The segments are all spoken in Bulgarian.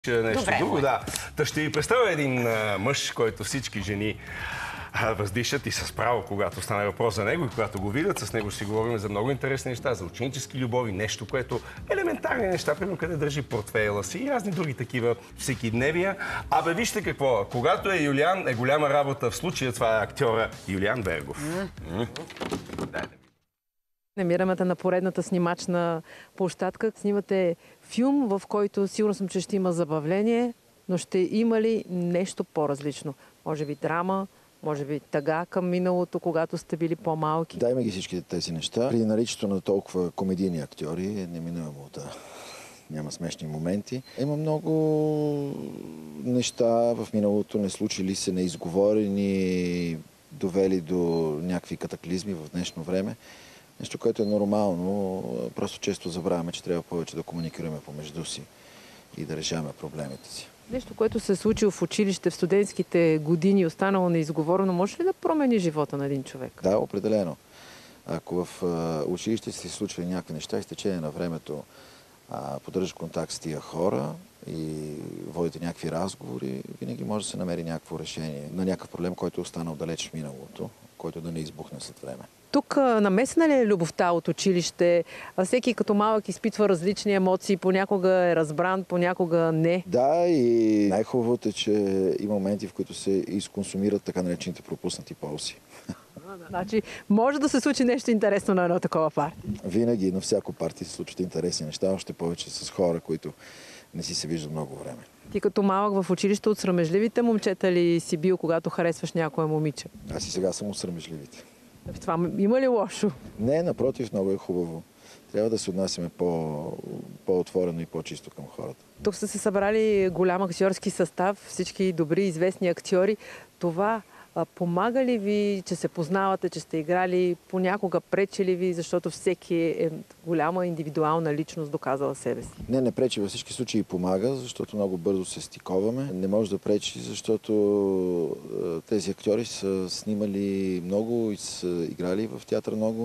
Нещо друго, да. Та ще ви представя един мъж, който всички жени въздишат и с право, когато стане въпрос за него и когато го видят. С него ще си говорим за много интересни неща, за ученически любови, нещо, което елементарни неща, примерно къде държи портфейла си и разни други такива всекидневия. Абе, вижте какво, когато е Юлиан, е голяма работа. В случая това е актьора Юлиан Бергов. Намираме на поредната снимачна площадка. Снимате филм, в който сигурно съм, че ще има забавление, но ще има ли нещо по-различно? Може би драма, може би тъга към миналото, когато сте били по-малки? Да, има ги всичките тези неща. При наличието на толкова комедийни актьори е неминуемо да няма смешни моменти. Има много неща в миналото, не случили се, неизговорени, довели до някакви катаклизми в днешно време. Нещо, което е нормално, просто често забравяме, че трябва повече да комуникираме помежду си и да решаваме проблемите си. Нещо, което се е случило в училище, в студентските години, останало неизговорено, може ли да промени живота на един човек? Да, определено. Ако в училище се случва някакви неща и с течение на времето поддържаш контакт с тия хора и водите някакви разговори, винаги може да се намери някакво решение на някакъв проблем, който е останал далеч в миналото, който да не избухне след време. Тук намесена ли е любовта от училище? Всеки като малък изпитва различни емоции, понякога е разбран, понякога не. Да, и най-хубавото е, че има моменти, в които се изконсумират така наречените пропуснати ползи. Значи, може да се случи нещо интересно на едно такова парти. Винаги на всяко парти се случват интересни неща, още повече с хора, които не си се виждат много време. Ти като малък в училище от срамежливите момчета ли си бил, когато харесваш някоя момиче? Аз и сега съм от срамежливите. В това има ли лошо? Не, напротив, много е хубаво. Трябва да се отнасяме по-отворено и по-чисто към хората. Тук са се събрали голям актьорски състав, всички добри, известни актьори. Това помага ли ви, че се познавате, че сте играли? Понякога пречи ли ви, защото всеки е голяма индивидуална личност, доказала себе си? Не пречи, във всички случаи помага, защото много бързо се стиковаме. Не може да пречи, защото тези актьори са снимали много и са играли в театър много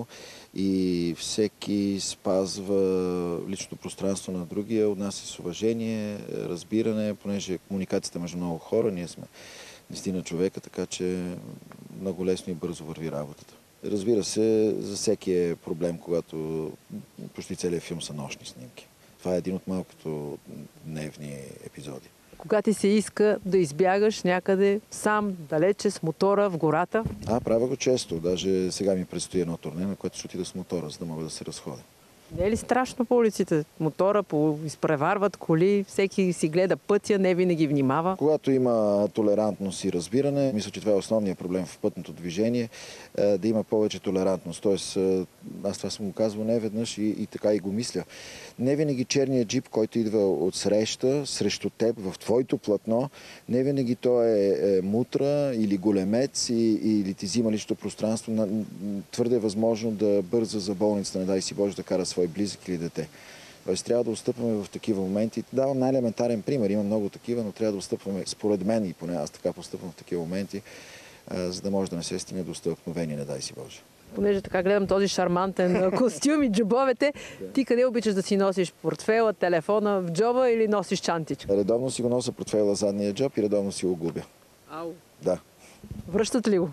и всеки спазва личното пространство на другия, отнася с уважение, разбиране, понеже комуникацията между много хора, ние сме 10 човека, така че много лесно и бързо върви работата. Разбира се, за всеки е проблем, когато почти целият филм са нощни снимки. Това е един от малкото дневни епизоди. Кога ти се иска да избягаш някъде сам, далече, с мотора, в гората? Правя го често. Даже сега ми предстои едно турне, на което ще отида с мотора, за да мога да се разходя. Не е ли страшно по улиците? Мотора, изпреварват коли, всеки си гледа пътя, не винаги внимава. Когато има толерантност и разбиране, мисля, че това е основният проблем в пътното движение, да има повече толерантност. Тоест, аз това съм го казвал не веднъж и така и го мисля. Не винаги черният джип, който идва от среща, срещу теб, в твоето платно, не винаги той е мутра или големец или ти взима личното пространство. Твърде е възможно да бърза за болницата, не дай си Боже да кара свой близък или дете. Тоест трябва да отстъпваме в такива моменти. Давам най-елементарен пример, има много такива, но трябва да отстъпваме, според мен и поне аз така постъпвам в такива моменти, за да може да не се стигне до стълкновение, не дай си Боже. Понеже така гледам този шармантен костюм и джобовете, ти къде обичаш да си носиш портфейла, телефона в джоба или носиш чантичка? Редовно си го нося портфейла задния джоб и редовно си го губя. Ау. Да. Връщат ли го?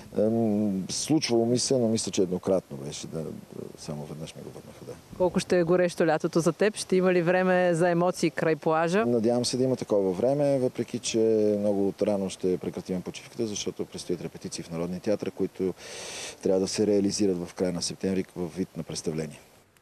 Случвало ми се, но мисля, че еднократно беше. Само веднъж ми го върнаха, да. Колко ще е горещо лятото за теб? Ще има ли време за емоции край плажа? Надявам се да има такова време, въпреки че много рано ще прекратим почивката, защото предстоят репетиции в Народния театър, които трябва да се реализират в края на септември в вид на представление.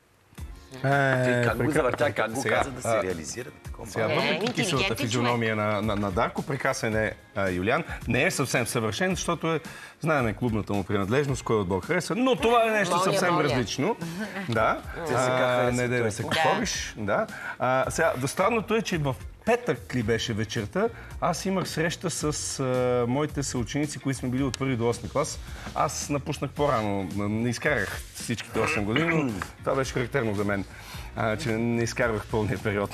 Как го завъртя, как го каза да се реализира? Сега, въпреки киселата физиономия на Дарко, прекрасен е Юлиан. Не е съвсем съвършен, защото знаем клубната му принадлежност, кой отбор хареса, но това е нещо съвсем различно. Да. Не да се кафориш. Сега, странното е, че в петък ли беше вечерта, аз имах среща с моите съученици, които сме били от 1 до 8 клас. Аз напуснах по-рано, не изкарах всичките 8 години, но това беше характерно за мен, че не изкарвах пълния период.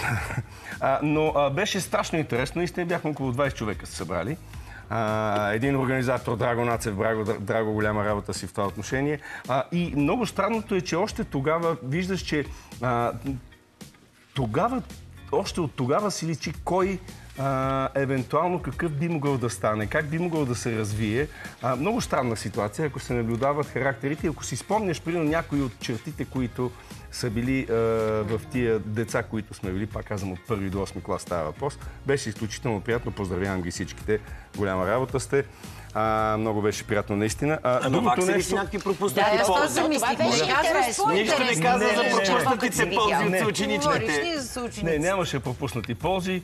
Но беше страшно интересно, наистина бяхме около 20 човека се събрали. Един организатор, Драго Нацев, Драго голяма работа си в това отношение. И много странното е, че още тогава виждаш, че тогава още от тогава си личи кой евентуално какъв би могъл да стане, как би могъл да се развие. Много странна ситуация, ако се наблюдават характерите. Ако си спомняш, примерно, някои от чертите, които са били в тия деца, които сме били, пак казвам, от 1 до 8 клас става въпрос, беше изключително приятно. Поздравявам ги всичките. Голяма работа сте. Много беше приятно, наистина. Другото нещо... някакви пропуснати ползи. Нищо не казва за пропуснатите ползи от ученичните. Не, нямаше пропуснати ползи.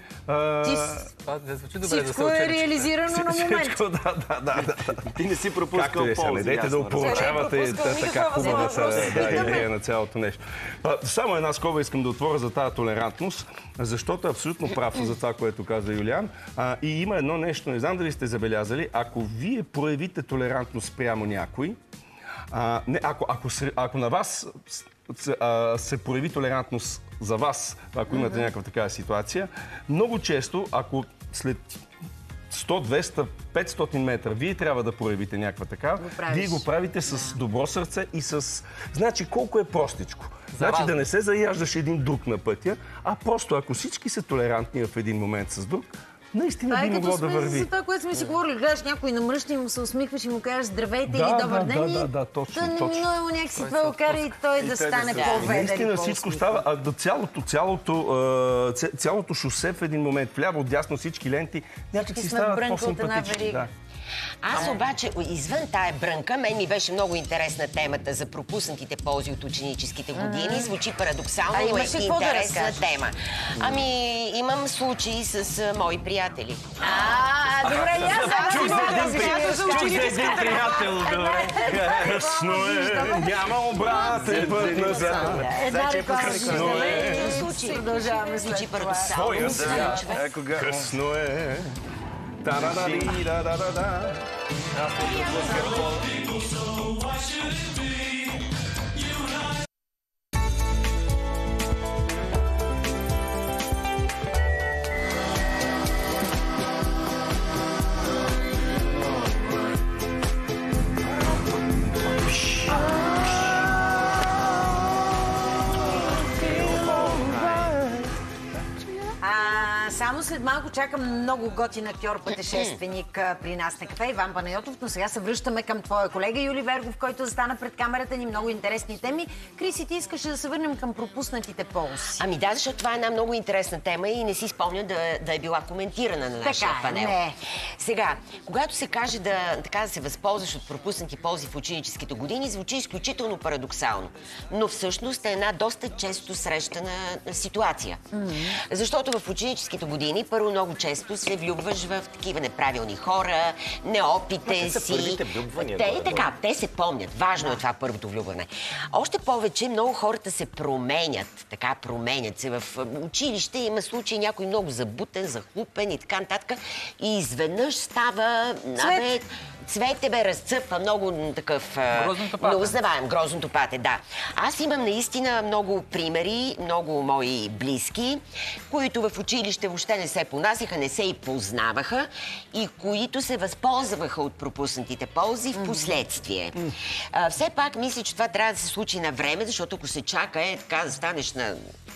Всичко е реализирано на момент. Да. Ти не си пропускал ползи. Не дайте да опоручавате така хубавата идея на цялото нещо. Само една скоба искам да отворя за тази толерантност, защото е абсолютно прав за това, което каза Юлиан. И има едно нещо, не знам дали сте забелязали, ако вие проявите толерантност спрямо някой, ако на вас се прояви толерантност за вас, ако имате някаква такава ситуация, много често, ако след 100, 200, 500 метра вие трябва да проявите някаква такава, вие го правите с добро сърце и с... Значи колко е простичко. Значи да не се заяждаш един друг на пътя, а просто ако всички са толерантни в един момент с друг, наистина би могло да върви. За това, което сме си говорили, гледаш някой намръща и му се усмихваш и му кажеш здравейте или добър ден. Да, точно. Неминуемо някакси това окара и той да стане по-веден. Наистина всичко става, а до цялото шосе в един момент, вляво, отдясно всички ленти, някак си стават по-симпатични. Аз обаче, извън тая брънка, мен ми беше много интересна темата за пропуснатите ползи от ученическите години. Звучи парадоксално, но е интересна тема. Ами, имам случаи с мои приятели. Добре, Чуй за един приятел, добре. Късно е, няма обратен път назад. Късно е. Продължаваме Звучи парадоксално. Късно е. Та-да-да-да-да-да-да. Само след малко чакам много готин актьор, пътешественик при нас на кафе, Иван Панайотов, но сега се връщаме към твоя колега Юли Вергов, който застана пред камерата ни. Много интересни теми. Криси, ти искаше да се върнем към пропуснатите ползи. Ами да, защото това е една много интересна тема и не си спомня да е била коментирана на нашия панел. Не. Сега, когато се каже да се възползваш от пропуснати ползи в ученическите години, звучи изключително парадоксално. Но всъщност е една доста често срещана ситуация. Защото в ученическите години първо много често се влюбваш в такива неправилни хора, неопитен си. Първите влюбвания. Те се помнят. Важно е това първото влюбване. Още повече много хората се променят. Променят се. В училище има случаи някой много забутен, захлупен и така нататък. И изведнъж става... Цвете разцъпва много такъв... Неузнаваем. Грозното пате, да. Аз имам наистина много примери, много мои близки, които в училище въобще не се понасяха, не се и познаваха и които се възползваха от пропуснатите ползи в последствие. Все пак мисля, че това трябва да се случи на време, защото ако се чака така да станеш на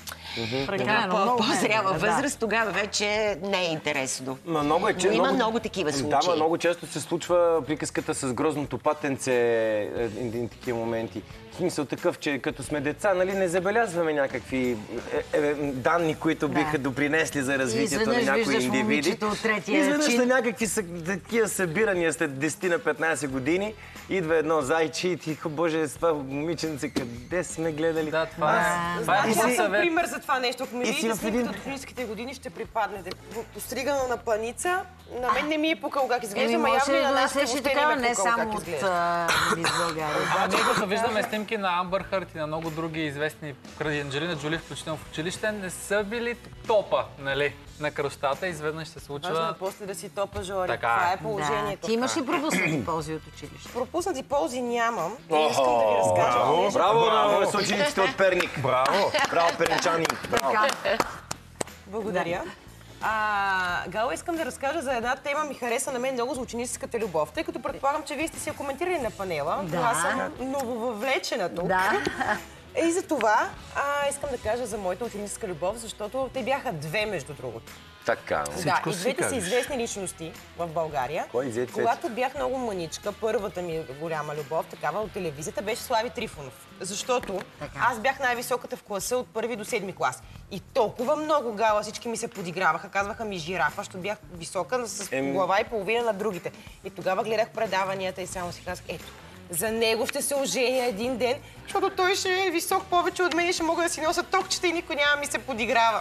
по-зряла възраст, тогава вече не е интересно. Но има много такива случаи. Да, много често се случва приказката с грозното патенце, такива моменти. В смисъл такъв, че като сме деца, не забелязваме някакви данни, които биха допринесли за развитието на някои индивиди. Изведнъж на някакви такива събирания след 10 на 15 години идва едно зайче и ти, боже, с това момиченце, къде сме гледали? Да, това е пример за това нещо. Ако ми видите снимката от ученическите години, ще припаднете. Постригано на паница, на мен не ми е пукало как изглежда, ма явно и на нас въобще не ме е пукало как изглежда. Мис България. Ние като виждаме снимки на Амбър Хърт и на много други известни, кради Анджелина Джоли, включително в училище, не са били топа, нали, на красотата. Изведнъж се случва... Важно е после да си топа, Жори. Това е положението. Ти имаш ли пропуснати ползи от училище? Пропуснати ползи нямам. И искам да ви разкажа. Браво на съучениците от Перник. Браво. Браво, перничани. Благодаря. Гала, искам да разкажа за една тема, ми хареса на мен много за ученическата любов, тъй като предполагам, че вие сте си я коментирали на панела, но аз съм нововъвлечена тук. И за това искам да кажа за моята ученическа любов, защото те бяха две, между другото. Така. Да, и двете са известни личности в България. Когато бях много мъничка, първата ми голяма любов, такава от телевизията, беше Слави Трифонов. Защото аз бях най-високата в класа от 1-ви до 7-ми клас. И толкова много гала всички ми се подиграваха, казваха ми жирафа, защото бях висока с глава и половина на другите. И тогава гледах предаванията и само си казах, ето, за него ще се оженя един ден, защото той ще е висок повече от мен и ще мога да си нося токчета и никой няма ми се подиграва.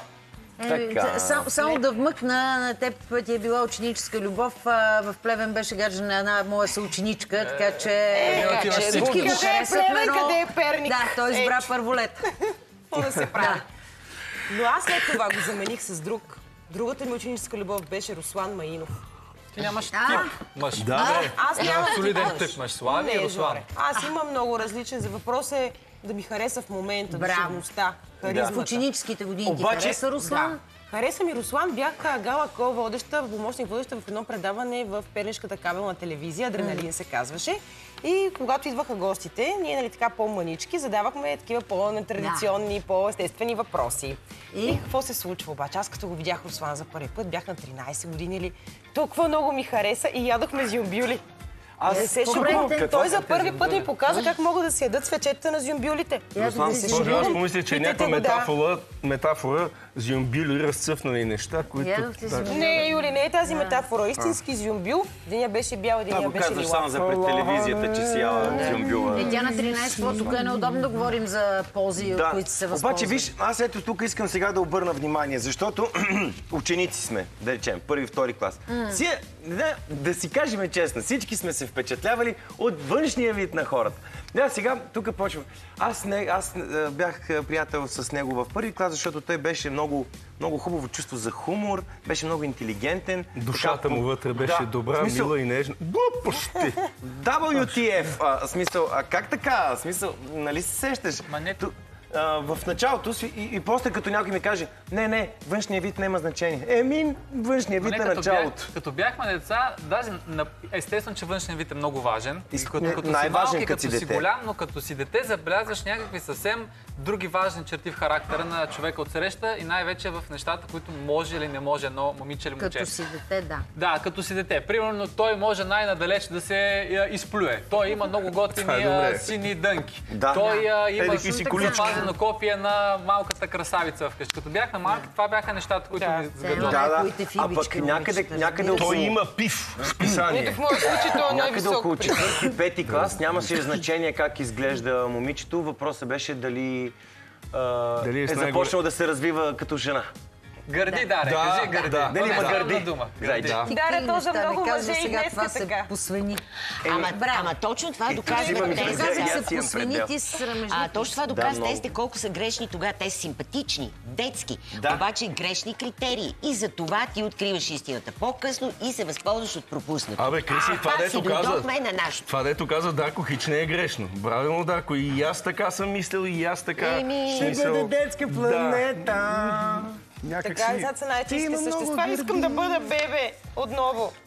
Само да вмъкна, на теб ти е била ученическа любов. В Плевен беше гаджена една моя съученичка, така че всички го харесвахме, но... Къде е Перник? Да, той избра Първолет. Да се прави. Но аз след това го замених с друг. Другата ми ученическа любов беше Руслан Маинов. Ти нямаш тип мъж. Да, аз нямам солиден тип мъж. Слави и Руслан. Аз имам много различен. За въпрос е да ми хареса в момента, душевността, харизмата. В ученическите години ти хареса Руслан? Хареса ми Руслан. Бях Гала Кол водеща, помощник водеща в едно предаване в Пернишката кабелна телевизия, Адреналин се казваше. И когато идваха гостите, ние, нали така, по-мънички, задавахме такива по-нетрадиционни, по-естествени въпроси. И какво се случва обаче? Аз като го видях Руслан за първи път, бях на 13 години или толкова много ми хареса и ядохме зюмбюли. Той за първи път ми показа как могат да си ядат свечетата на зюмбюлите. Аз помислих, че е някаква метафора зюмбюли, разцъфнали неща, които... Не, Юли, не е тази метафора. Истински зюмбюл. Единия беше бял, единия беше лила. Казваш само за пред телевизията, че си яла зюмбюла. Тя на 13, тук е неудобно да говорим за ползи, от които се възползват. Обаче, виж, аз ето тук искам сега да обърна внимание, защото ученици сме, да речем, първи, втори клас. Да си кажем честно, всички сме се впечатлявали от външния вид на хората. Да, сега тук почвам. Аз бях приятел с него в първи клас, защото той беше много хубаво чувство за хумор, беше много интелигентен. Душата му вътре беше добра, мила и нежна. Глупости! WTF! Смисъл, как така? Смисъл, нали се сещаш? В началото си и после като някой ми каже, не, външния вид няма значение. Външния вид е началото. Като бяхме деца, даже естествено, че външният вид е много важен. Най-важен като си дете. Голям, но като си дете забелязваш някакви съвсем други важни черти в характера на човека от среща и най-вече в нещата, които може или не може едно момиче или момче. Като си дете, да. Да, като си дете. Примерно той може най-надалеч да се изплюе. Той има много готини сини дънки. Той има на копия на малката красавица вкъщи. Като бяхме малки, това бяха нещата, които ми сгадуват. А пък някъде той има пив в списание. Някъде около 4-5 клас нямаше значение как изглежда момичето. Въпросът беше дали е започнал да се развива като жена. Гърди, Даре, кажи гърди. Дали има гърди? Даре, то за много мъже и днес е така. Посвени. Ама точно това доказва точно това доказва тезите колко са грешни тогава. Те са симпатични, детски, обаче грешни критерии. И за това ти откриваш истината по-късно и се възползваш от пропуснато. Абе, Криси, това дето каза Дарко, хич не е грешно. Правилно, Дарко, и аз така съм мислил, и аз така. Ще бъде детска планета. Така, сега са най-чисти същества. Искам да бъда бебе отново.